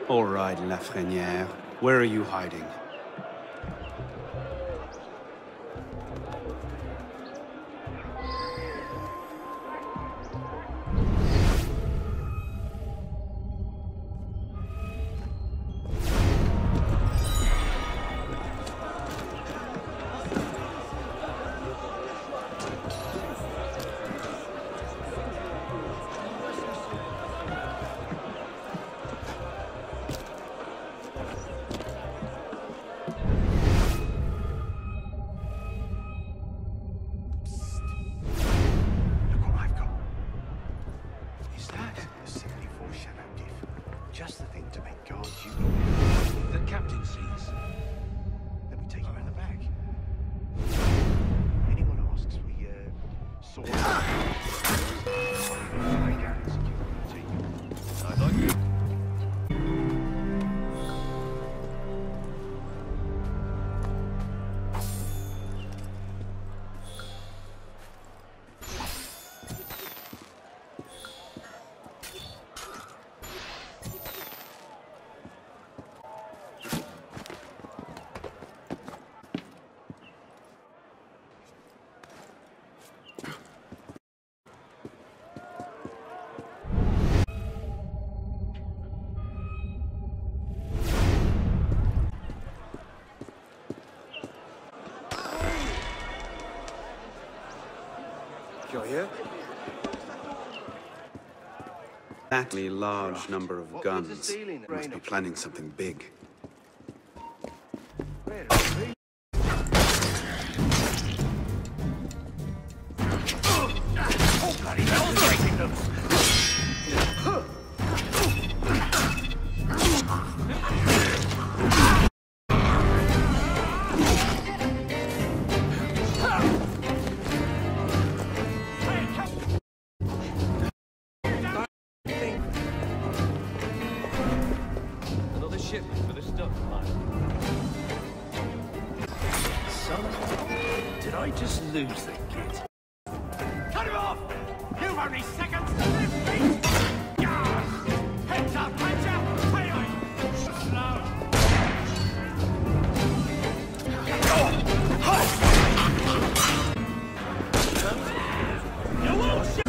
All right, Lafrenière. Where are you hiding? You're here? That large number of guns must be planning something big. Oh, bloody hell, breaking them! Did I just lose the kid? Cut him off! You've only seconds to live, feet! Yes! Heads up, Ranger! Tail! Slow! You won't shoot!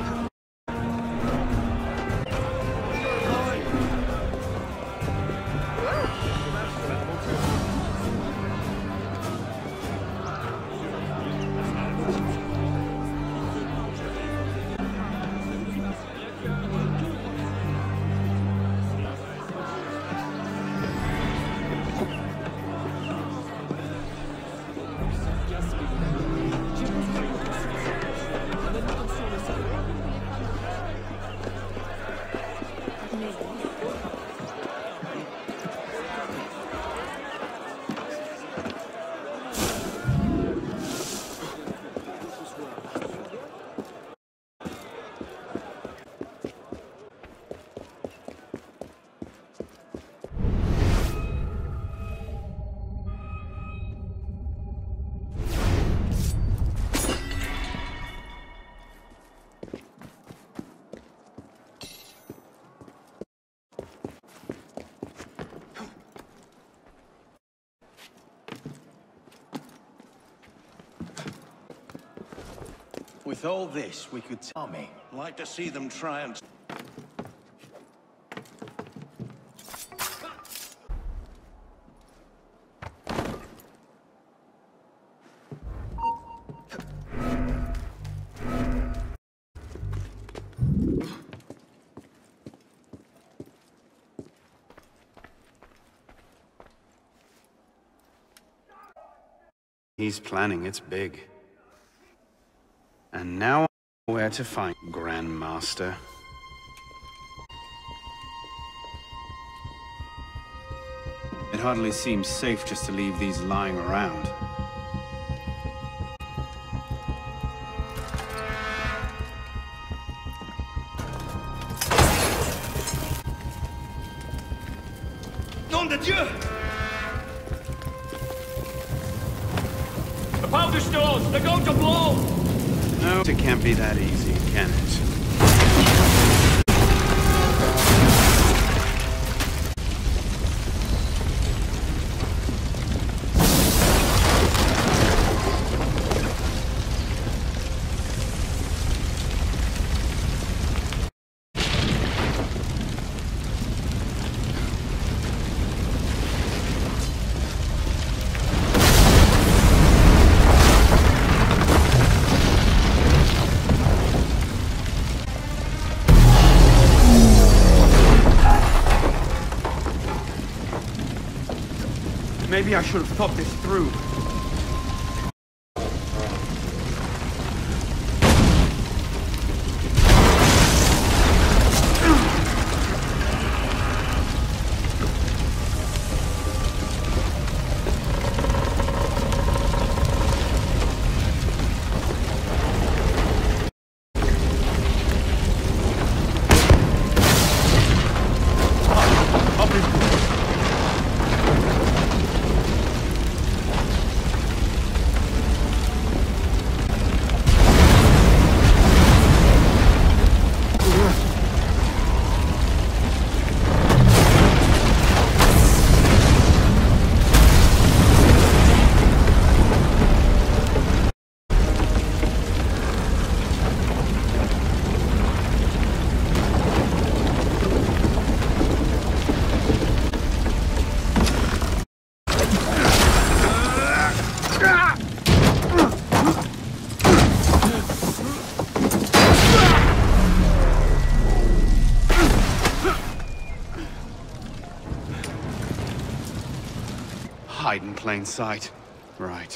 With all this, we could tell me. Like to see them try and... He's planning, it's big. And now, where to find Grandmaster? It hardly seems safe just to leave these lying around. Nom de Dieu! The powder stores! They're going to blow! No, it can't be that easy, can it? Maybe I should have thought this through. Hide in plain sight. Right.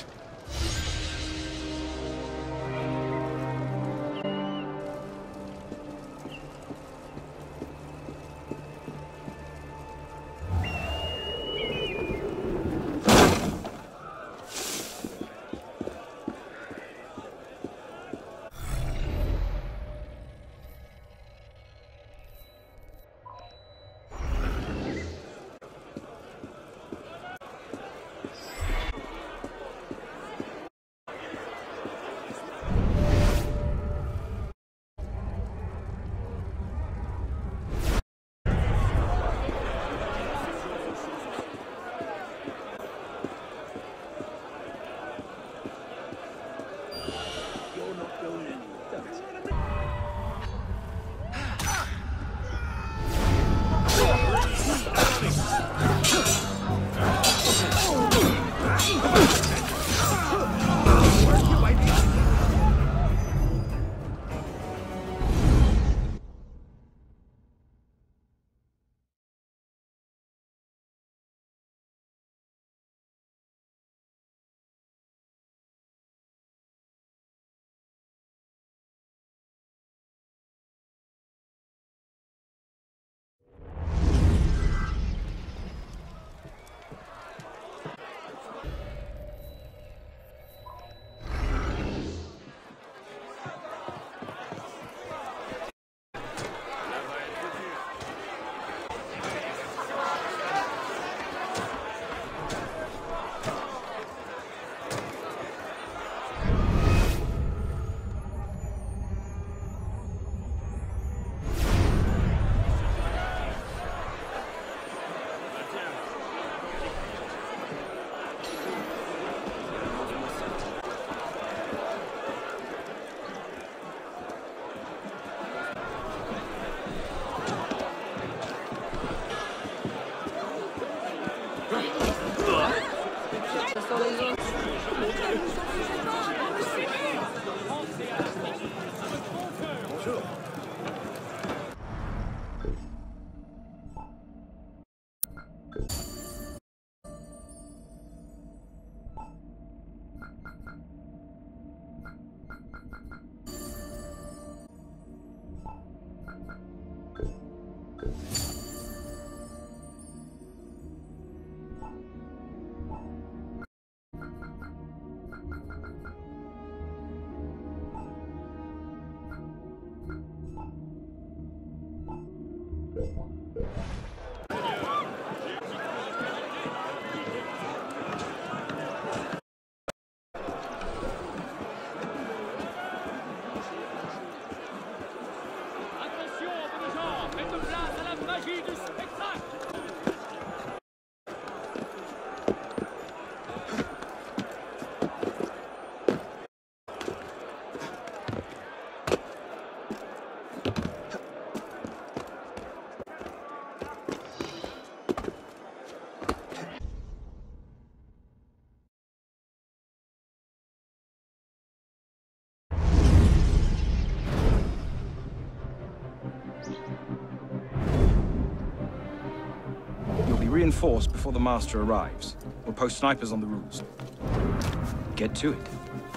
You'll be reinforced before the Master arrives. We'll post snipers on the roofs. Get to it.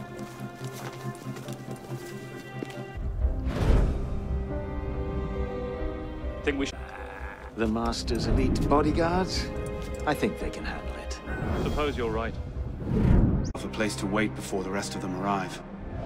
Think we should... The Master's elite bodyguards? I think they can handle it. Suppose you're right. Of a place to wait before the rest of them arrive.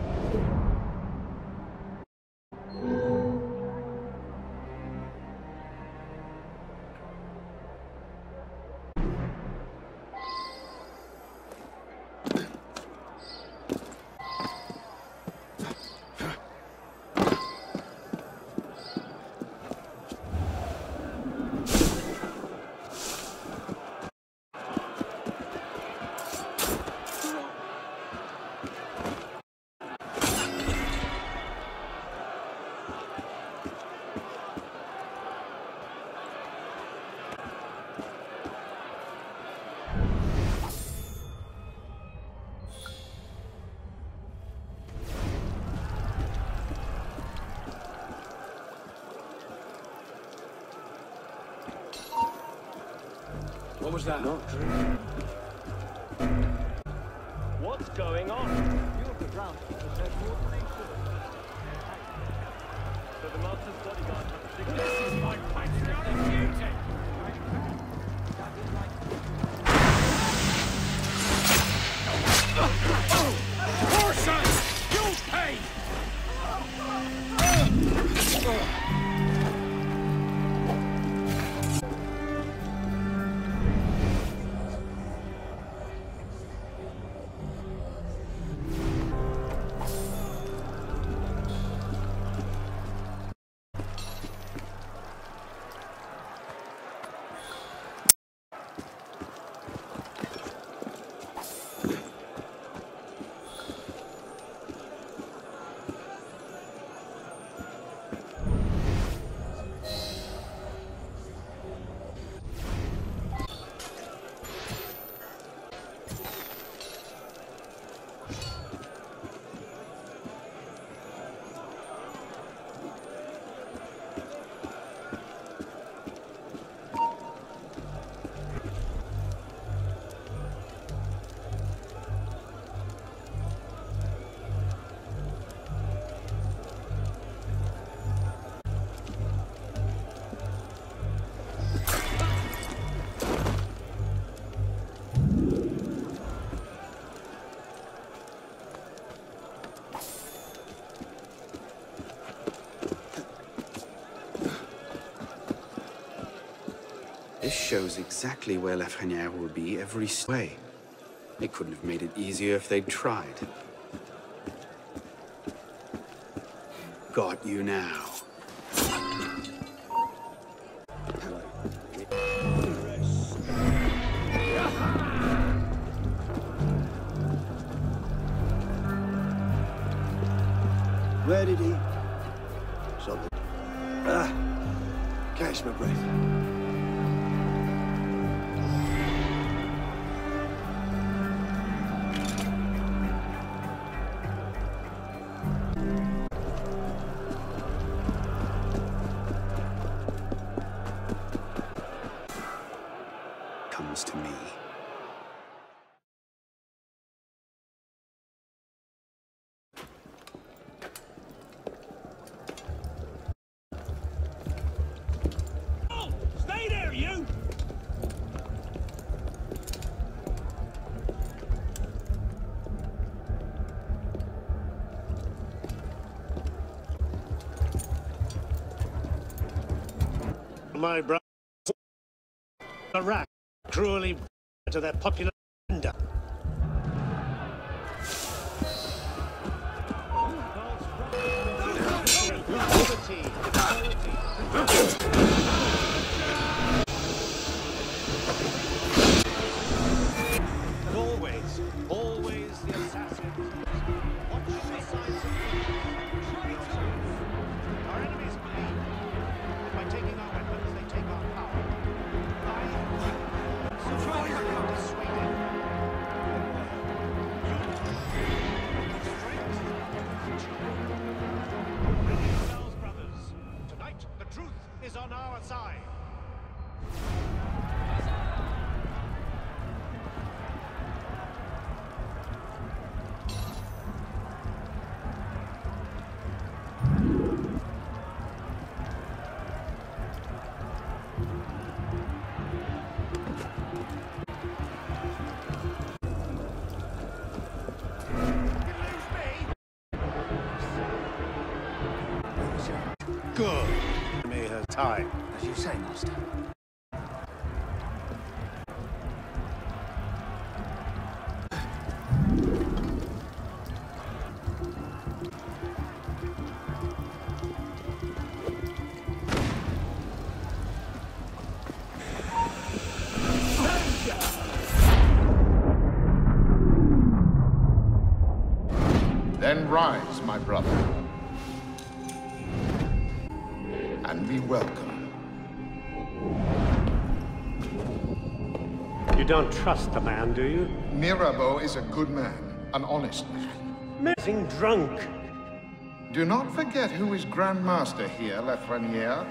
What was that? What's going on? So the Master's bodyguard has a signal. This is my patriotic duty! Horses! You'll pay! This shows exactly where Lafreniere will be every way. They couldn't have made it easier if they'd tried. Got you now. Where did he? Something. Catch my breath. Comes to me. Oh, stay there, you! My brother, Iraq, cruelly to their popular agenda. And always the assassins. Watching the signs of our enemies believe that by taking our weapons, they take our power. So try to dissuade it. Ready yourselves, brothers. Tonight, the truth is on our side. Good. Me her time. As you say, Master. Then rise, my brother, and be welcome. You don't trust the man, do you? Mirabeau is a good man, an honest man. Amazing drunk. Do not forget who is Grand Master here, Lafreniere.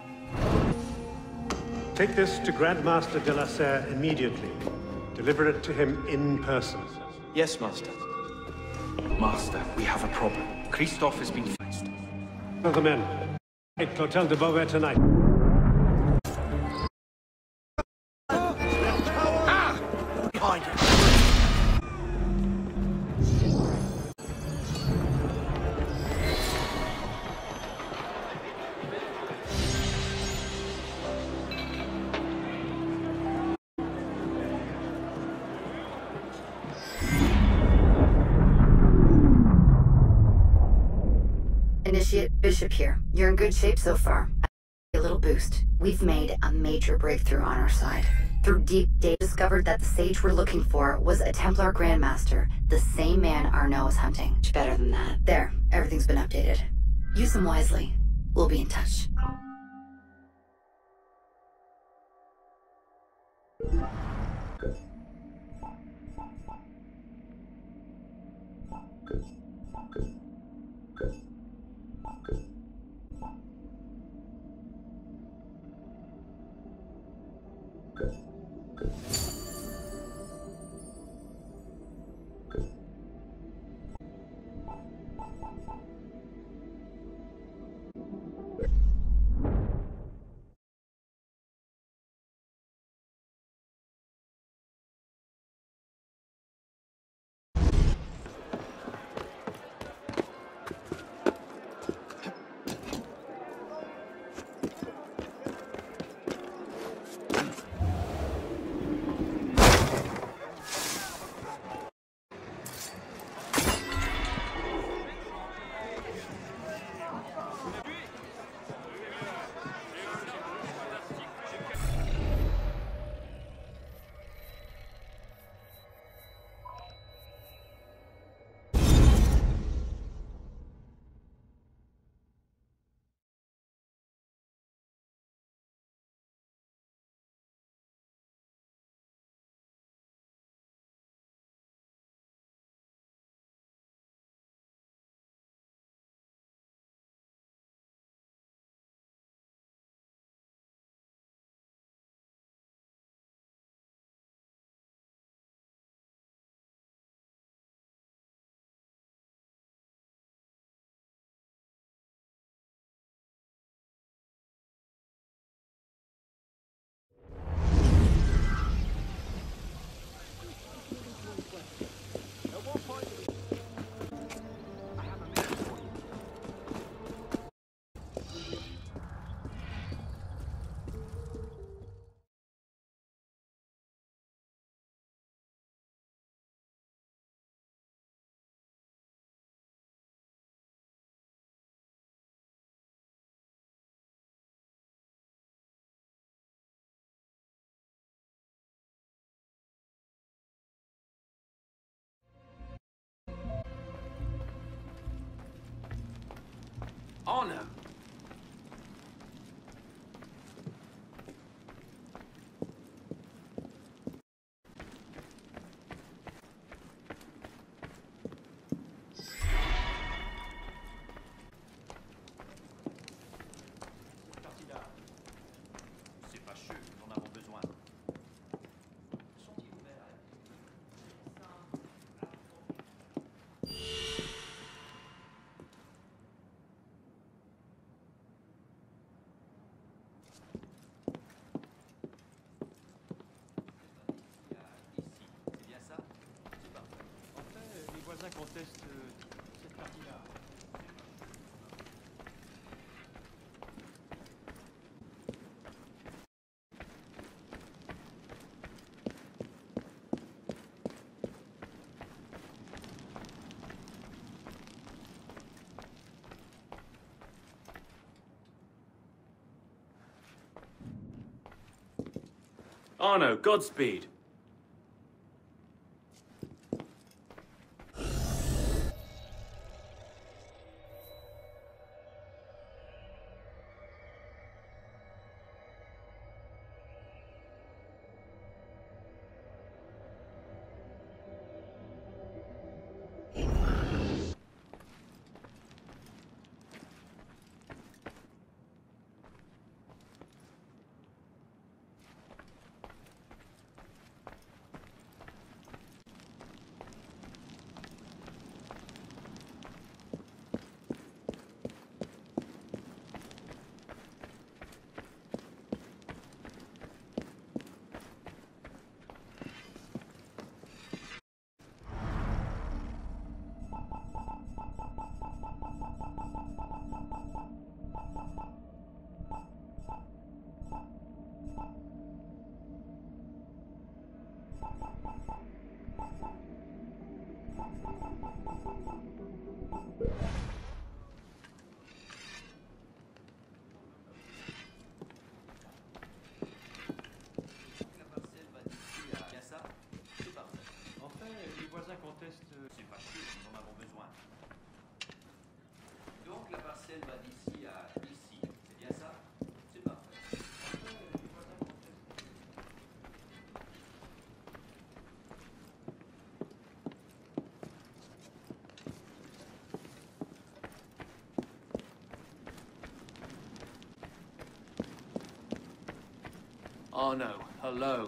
Take this to Grandmaster de la Serre immediately. Deliver it to him in person. Yes, Master. Master, we have a problem. Christophe has been faced. Of the men. At Clotel de Beauvais tonight. Behind you. Initiate Bishop here. You're in good shape so far. A little boost. We've made a major breakthrough on our side. Through deep data, discovered that the sage we're looking for was a Templar Grandmaster, the same man Arnaud is hunting. Much better than that. There, everything's been updated. Use them wisely. We'll be in touch. Honor. C'est fâcheux, nous en avons besoin. Arno, Godspeed. C'est pas sûr, nous en avons besoin. Donc la parcelle va d'ici à ici, c'est bien ça? C'est parfait. Arno, hello.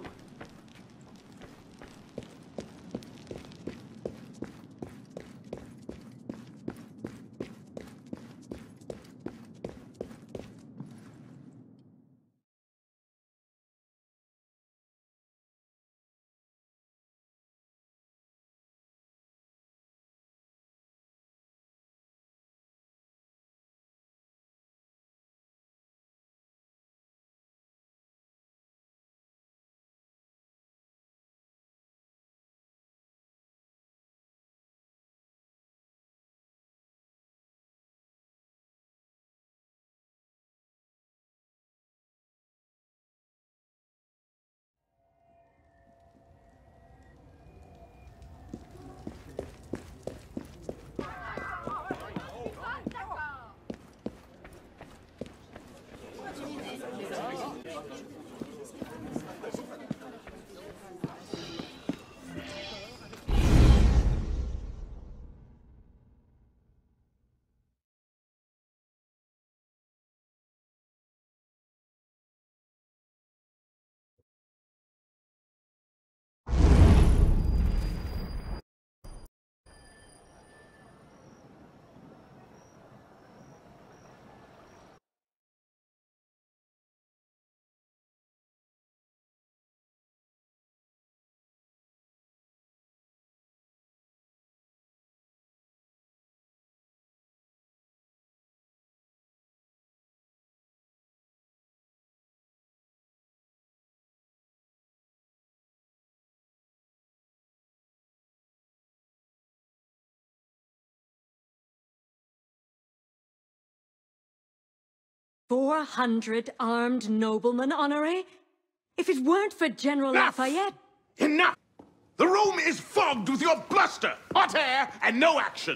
"400 armed noblemen, Honoré? If it weren't for General Lafayette..." Enough! The room is fogged with your bluster! Hot air and no action!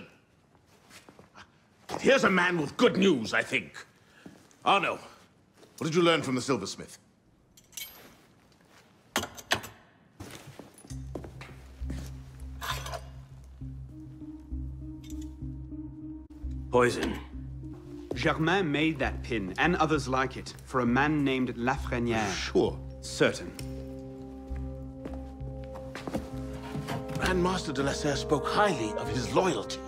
Here's a man with good news, I think. Arno, what did you learn from the silversmith? Poison. Germain made that pin, and others like it, for a man named Lafreniere. Sure. Certain. Grand Master de la Serre spoke highly of his loyalty.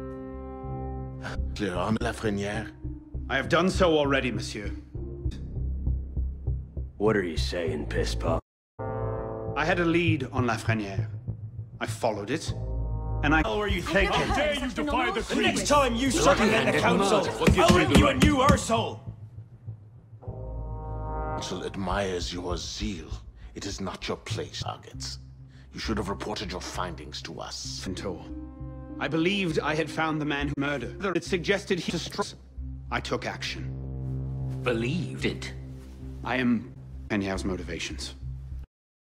Clear on Lafreniere? I have done so already, monsieur. What are you saying, pisspot? I had a lead on Lafreniere. I followed it, and I... How are you thinking? How dare you defy the The Queen? next time you circumvent the council, I'll ring you a new arsehole! Council admires your zeal. It is not your place, targets. You should have reported your findings to us. Fintor. I believed I had found the man who murdered. It suggested he destroyed. I took action. Believed it. I am Lafreniere's motivations.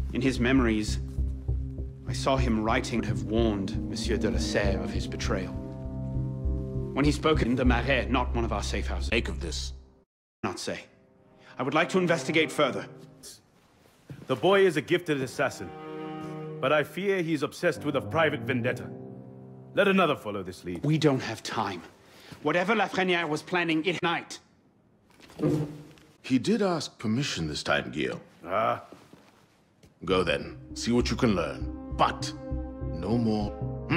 In his memories, I saw him writing have warned Monsieur de la Serre of his betrayal. When he spoke in the Marais, not one of our safe houses. Make of this. Not say. I would like to investigate further. The boy is a gifted assassin, but I fear he's obsessed with a private vendetta. Let another follow this lead. We don't have time. Whatever Lafreniere was planning at night. He did ask permission this time, Guillaume. Ah. Go then. See what you can learn. But no more.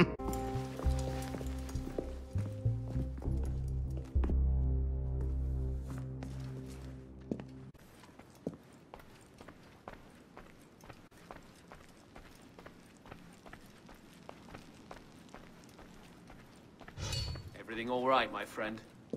Everything all right, my friend?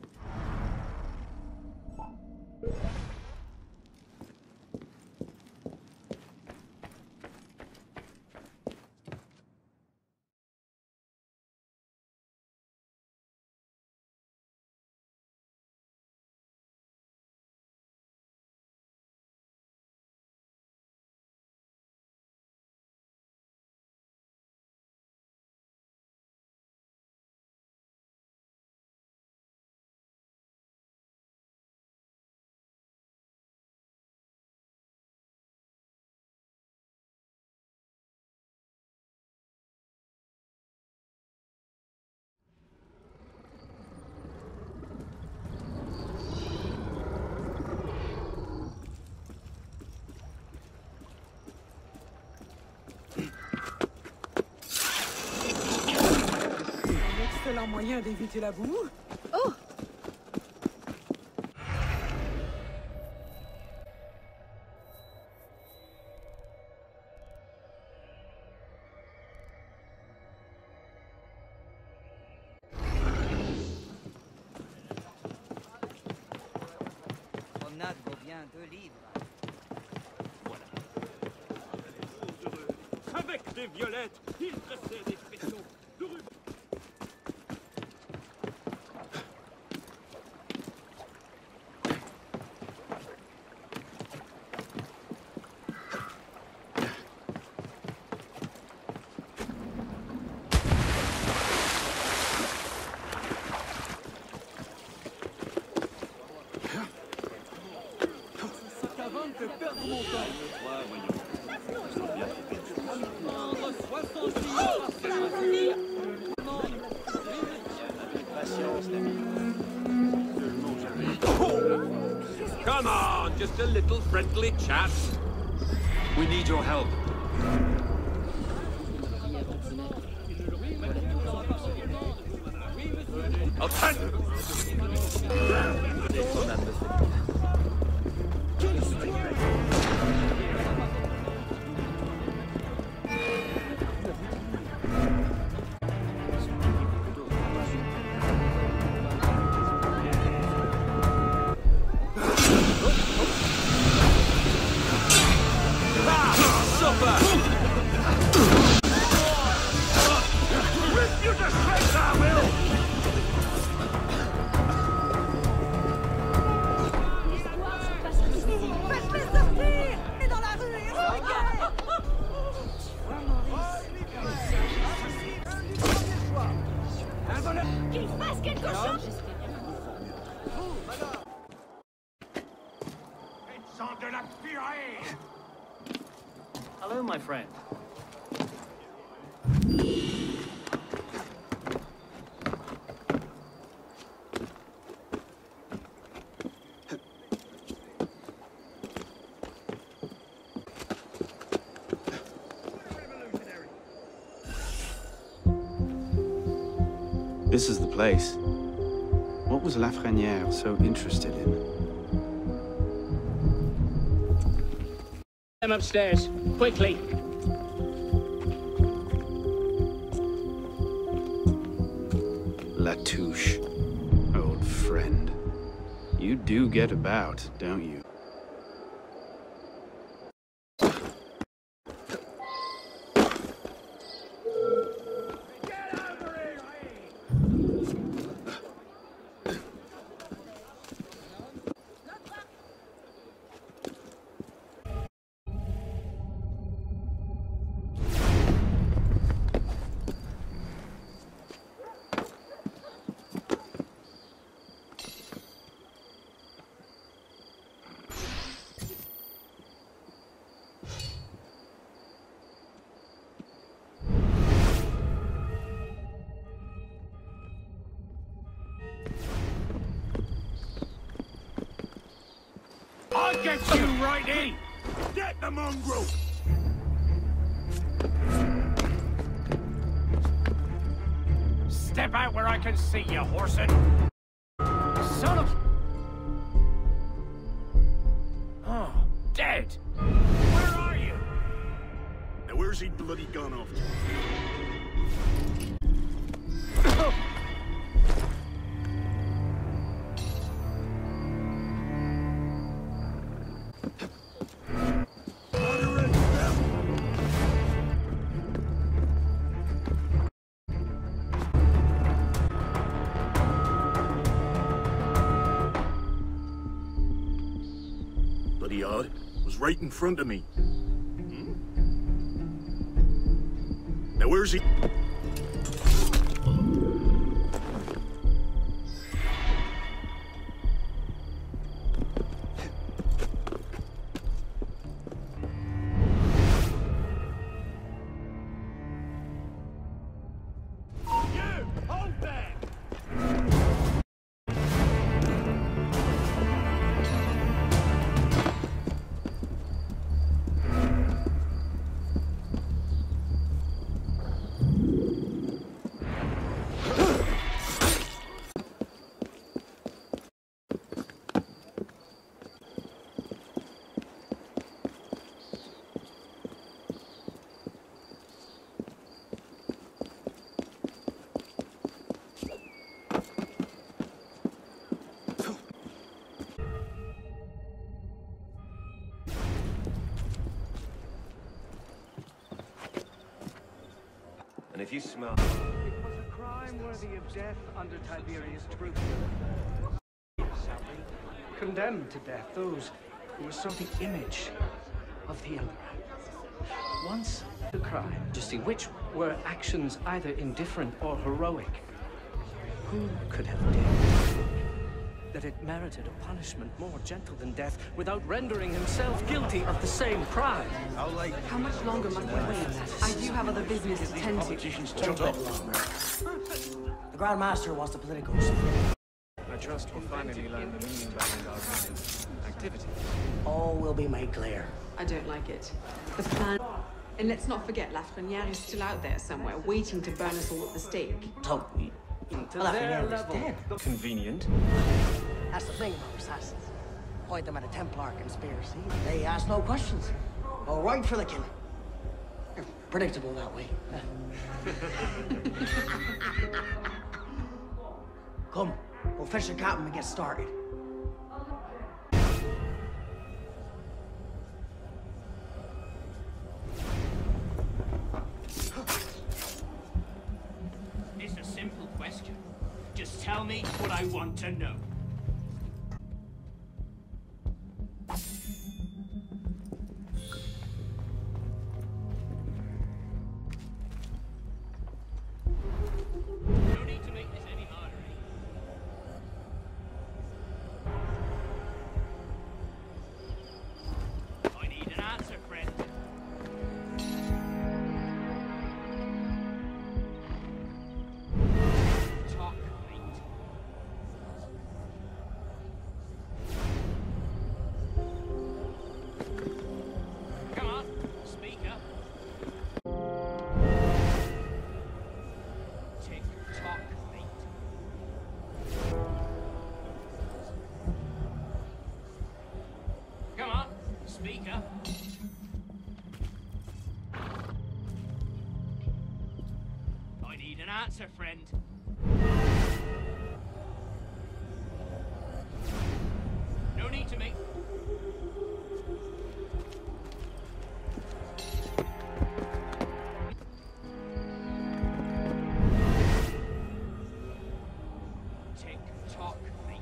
Excellent moyen d'éviter la boue. Oh! Promenade vaut bien 2 livres. Avec des violettes, il tressait des faisceaux de ruban. Come on, just a little friendly chat. We need your help. Attend! Hello, my friend. This is the place. What was Lafreniere so interested in? Them upstairs, quickly. Latouche, old friend. You do get about, don't you? I'll get you right in! Get the mongrel! Step out where I can see you, Horson! Son of... Oh, dead! Where are you? Now where's he bloody gone off to? Bloody odd. Was right in front of me. Now where's he? And if you smell... It was a crime worthy of death under Tiberius Drusus. Condemned to death those who saw the image of the Emperor. Once the crime, Majesty, which were actions either indifferent or heroic. Who could have dared that it merited a punishment more gentle than death without rendering himself guilty of the same crime? How much longer must we wait? I do have other business to tend to. Shut up. The Grand Master wants the politicals. I trust we'll finally learn the meaning behind our activity. All will be made clear. I don't like it. The plan... And let's not forget, Lafreniere is still out there somewhere, waiting to burn us all at the stake. So, To their level. Convenient. that's the thing about assassins. Point them at a Templar conspiracy, they ask no questions. Go right for the killing. They're predictable that way. Come, we'll fetch the captain and get started. It's a simple question. Just tell me what I want to know. No need to make this any harder. I need an answer, friend. Talk, mate. Come on, speak up. Tick tock, mate. Come on, speak up. I need an answer, friend. No need to make... Tick tock, mate.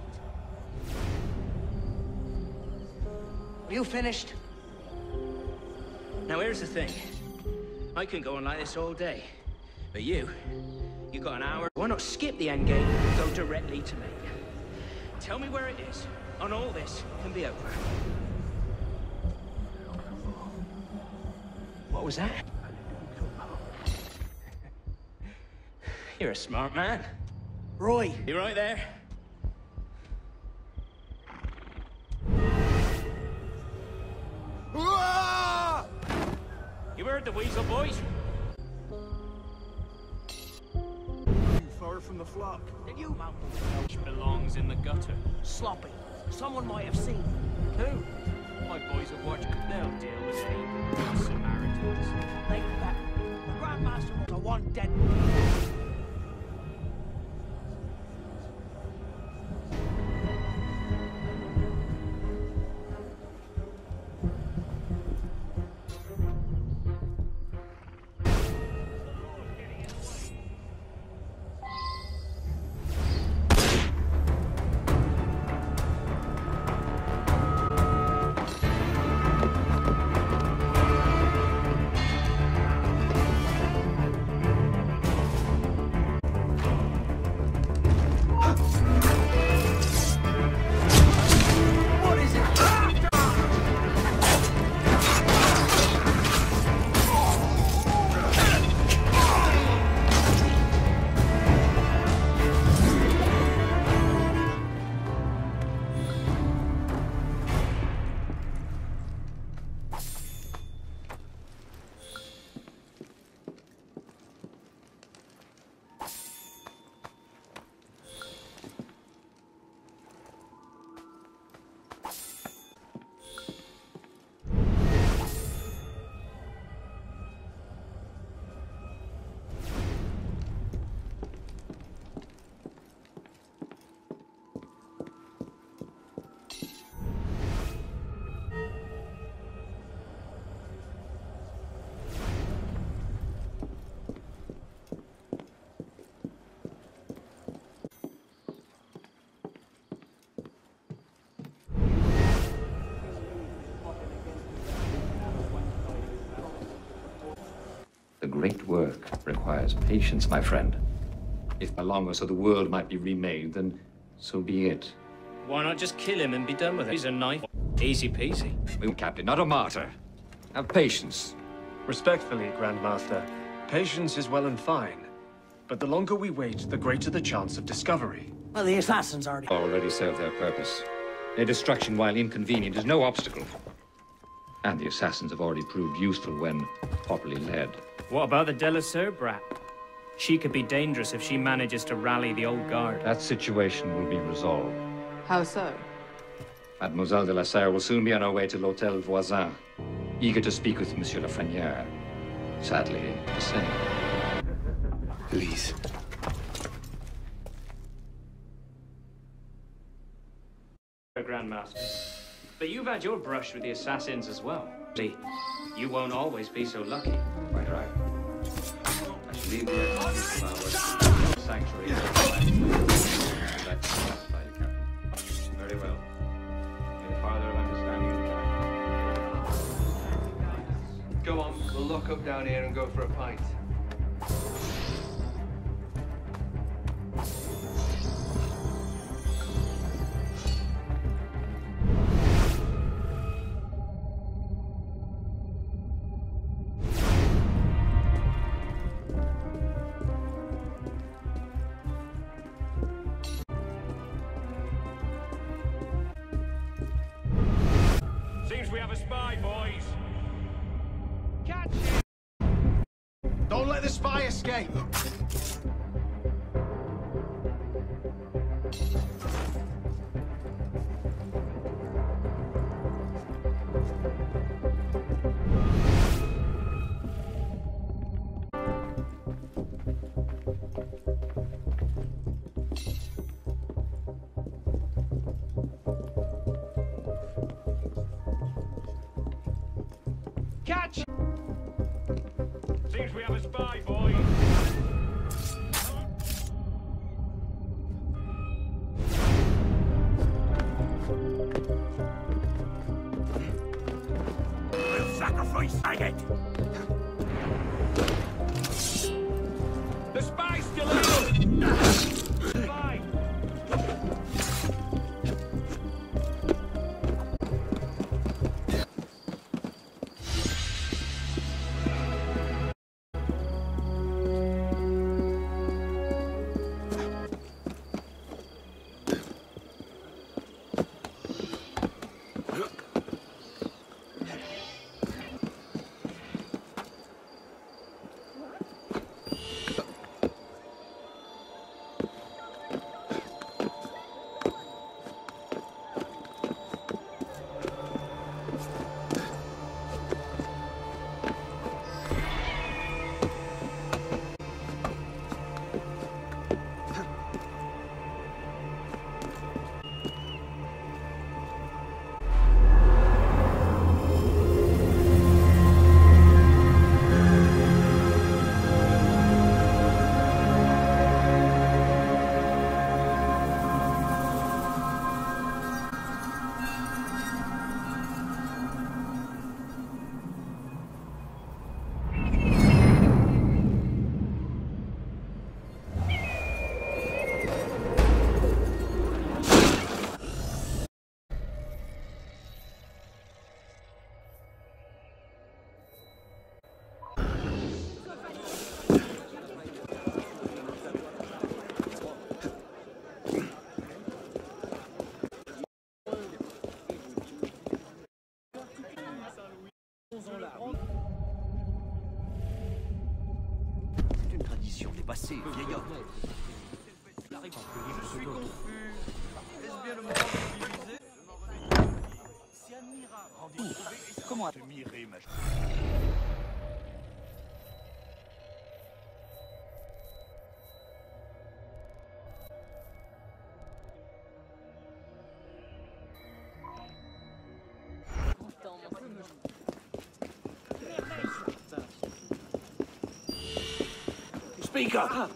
Are you finished? Now here's the thing. I can go on like this all day. But you got an hour. Why not skip the end game and go directly to me? Tell me where it is, and all this can be over. What was that? You're a smart man. Roy. You right there? heard the weasel, boys? Far from the flock. Did you mount the Which belongs in the gutter. sloppy? Someone might have seen. Who? My boys have watched. They'll deal with it. Samaritans. They bet. The Grandmaster was a one dead. The great work requires patience, my friend. If longer so the world might be remade, then so be it. Why not just kill him and be done with it? He's a knife. Easy peasy. We were captain, not a martyr. Have patience. Respectfully, Grandmaster, patience is well and fine. But the longer we wait, the greater the chance of discovery. Well, the assassins already served their purpose. Their destruction, while inconvenient, is no obstacle. And the assassins have already proved useful when properly led. What about the De La Serre brat? She could be dangerous if she manages to rally the old guard. That situation will be resolved. How so? Mademoiselle de la Serre will soon be on her way to l'Hôtel Voisin, eager to speak with Monsieur Lafrenière. Sadly, the same. Please. Grandmaster. But you've had your brush with the assassins as well. See, you won't always be so lucky. Quite right. I should leave the sanctuary. Very well. Any farther understanding of the Go on, we'll lock up down here and go for a pint. Seems we have a spy, boys. Catch him! Don't let the spy escape! Catch! Seems we have a spy, boys. We'll sacrifice Agate! The spy's still out! Spy! passé, vieil homme. Je suis confus. Est-ce bien le moment de diviser? C'est admirable. Rendez-vous. Comment admirer ma... Speak up!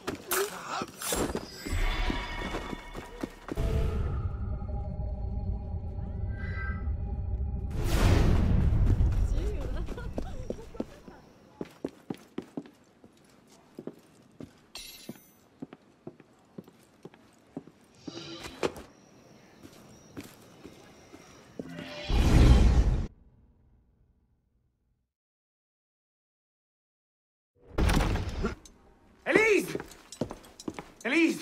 Elise! Elise!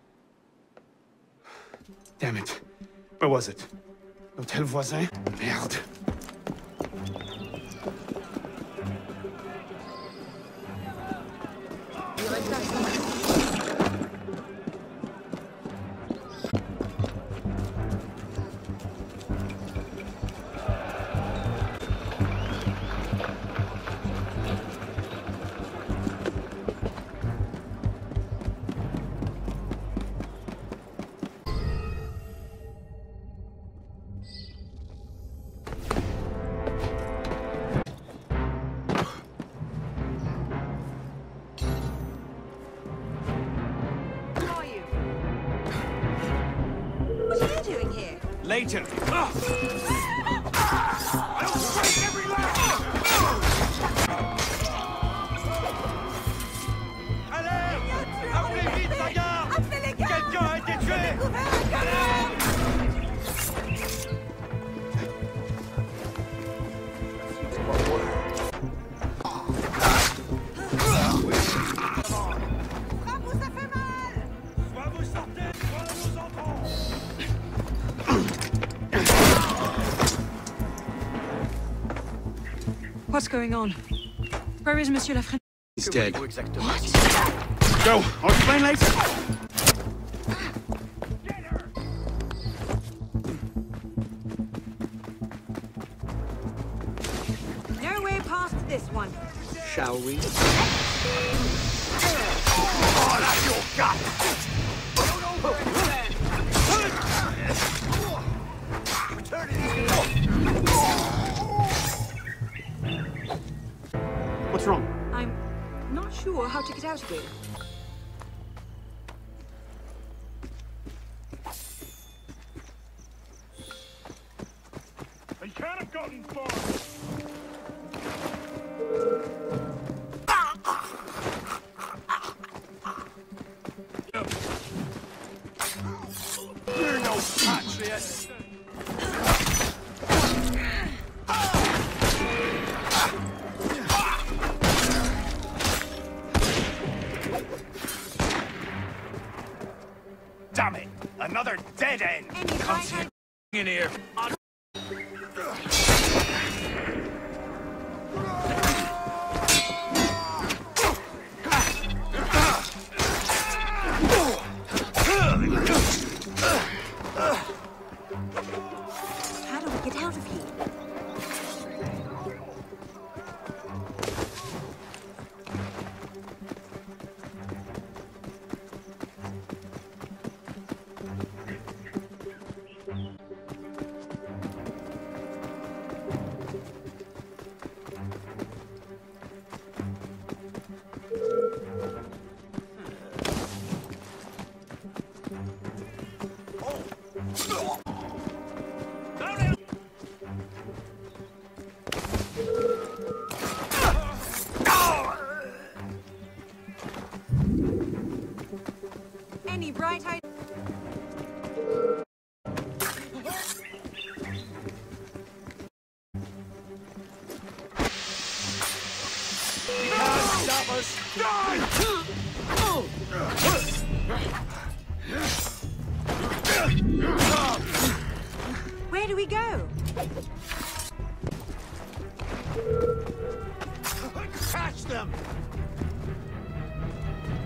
Damn it. Where was it? L'hôtel voisin? Merde. Later. Allez! Appelez vite la garde! Quelqu'un a été tué! Ça fait mal! Soit vous sortez, soit nous entrons! What's going on? Where is Monsieur Lafrenière? He's dead. What? Go! I'll explain later! No way past this one. Shall we? Oh, that's your gut! What's wrong? I'm not sure how to get out of here. They can't have gotten far. You're no patriot! Damn it! Another dead end! Can't in here! How do we get out of here? Any bright ideas? Stop us! Where do we go? Catch them!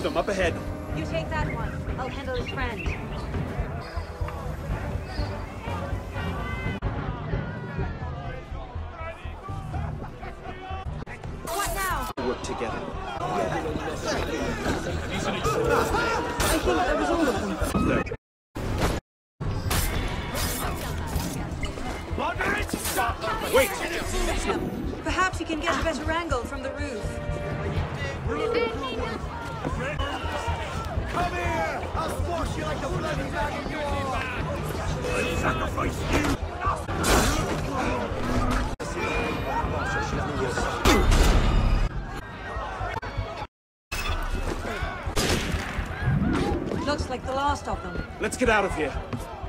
them up ahead. You take that one. I'll handle his friend. What now? Work together. I think that was all of them. Wait! Perhaps you can get a better angle from the roof. Come here! I'll squash you like the bloody dragon you are! I'll sacrifice you! Looks like the last of them. Let's get out of here.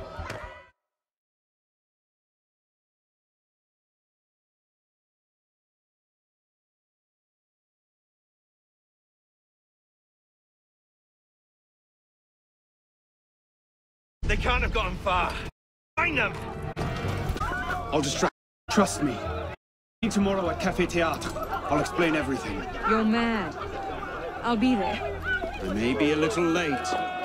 They can't have gotten far. Find them! I'll distract. Trust me. Tomorrow at Café Théâtre. I'll explain everything. You're mad. I'll be there. I may be a little late.